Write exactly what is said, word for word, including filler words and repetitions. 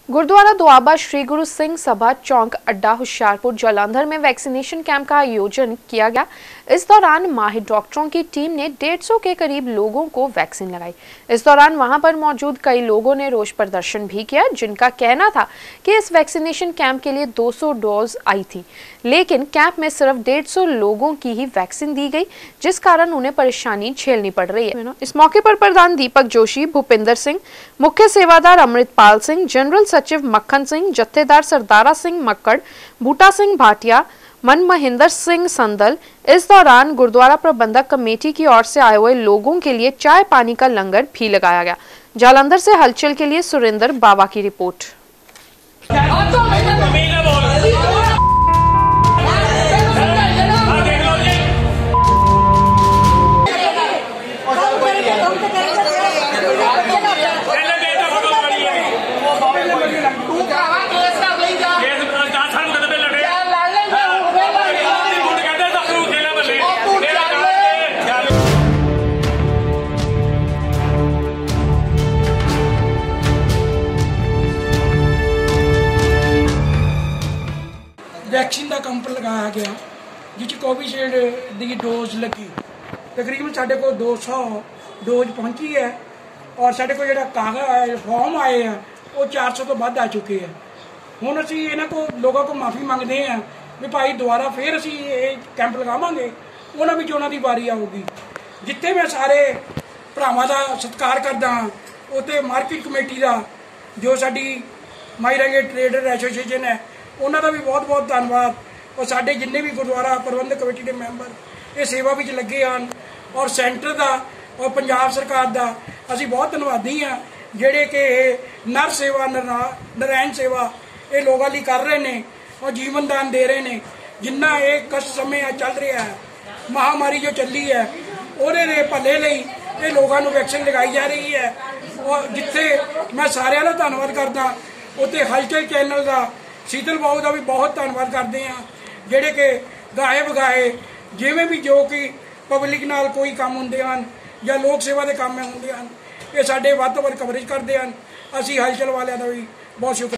गुरुद्वारा दुआबा श्री गुरु सिंह सभा चौक अड्डा होशियारपुर जालंधर में vaccination camp का आयोजन किया गया। इस दौरान माहिर डॉक्टरों की टीम ने डेढ़ सौ के करीब लोगों को वैक्सीन लगाई। इस दौरान वहां पर मौजूद कई लोगों ने रोष प्रदर्शन भी किया, जिनका कहना था कि इस वैक्सीनेशन कैंप के लिए दो सौ डोज आई थी, लेकिन कैंप में सिर्फ डेढ़ सौ लोगों की ही वैक्सीन दी गई, जिस कारण उन्हें परेशानी झेलनी पड़ रही है। इस मौके पर प्रधान दीपक जोशी, भूपिंदर सिंह, मुख्य सेवादार अमृतपाल सिंह, जनरल सचिव मक्खन सिंह, जत्थेदार सरदारा सिंह मक्कड़, बूटा सिंह भाटिया, मन महेंद्र सिंह संदल। इस दौरान गुरुद्वारा प्रबंधक कमेटी की ओर से आए हुए लोगों के लिए चाय पानी का लंगर भी लगाया गया। जालंधर से हलचल के लिए सुरेंद्र बाबा की रिपोर्ट। वैक्सीन का कैंप लगाया गया जिस कोविशील्ड की डोज लगी। तकरीबन साढ़े को दो सौ डोज पहुंची है और साढ़े को जो कागज फॉर्म आए हैं वो चार सौ तो बाद आ चुके हैं। हुण असीं इन्हां को लोगों को माफ़ी मंगते हैं भी भाई दोबारा फिर असीं ये कैंप लगावांगे, उन्हां विच उन्हां दी वारी आऊगी। जिथे मैं सारे भरावां दा सत्कार करदा हां, उत्ते मार्केट कमेटी का जो साडी माहिरांगे ट्रेडर एसोसीएशन है उन्हों का भी बहुत बहुत धन्यवाद। और साढ़े जिन्ने भी गुरुद्वारा प्रबंधक कमेटी के मैंबर ये सेवा में लगे हैं और सेंटर का और पंजाब सरकार का असी बहुत धन्यवादी हाँ, जेडे कि नर सेवा नारायण सेवा ये लोगों लिए कर रहे हैं और जीवन दान दे रहे हैं। जिन्ना एक कष्ट समय चल रहा है, महामारी जो चली है ਉਹਦੇ भले ਲਈ ये लोगों को वैक्सीन लगाई जा रही है। और जिथे मैं सारे का धन्यवाद करदा, उत्ते हलचल चैनल का शीतल बाबू का भी बहुत धन्यवाद करते हैं, जेडे कि गाए बगाए जिमें भी जो कि पब्लिक नाल कोई काम होंदे हैं या लोक सेवा के काम होंदे हैं, ये साडे वध तो वध कवरेज करते हैं। असी हलचल वालियां दा भी बहुत शुक्रिया।